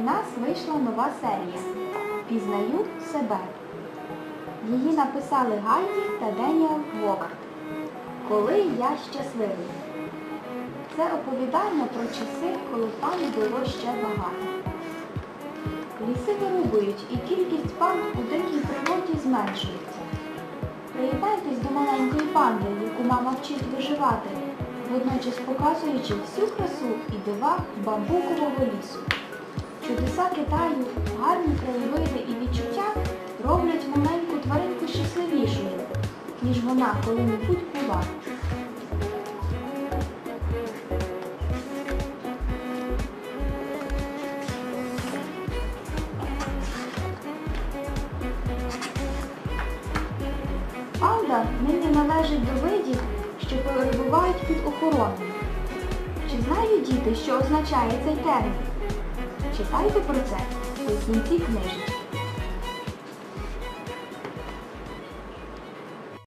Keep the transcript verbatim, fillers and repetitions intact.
У нас вийшла нова серія «Пізнаю себе». Її написали Галлі та Деніел Говард. «Коли я щасливий». Це оповідання про часи, коли панд було ще багато. Ліси вирубують, і кількість панд у дикій природі зменшується. Приєднайтесь до маленької панди, яку мама вчить виживати, водночас показуючи всю красу і дива бамбукового лісу. Чудеса Китаю, гарні краєвиди і відчуття роблять маленьку тваринку щасливішою, ніж вона коли-небудь була. Панда нині належить до видів, що перебувають під охороною. Чи знають діти, що означає цей термін? Читайте про це у кінці книжечки.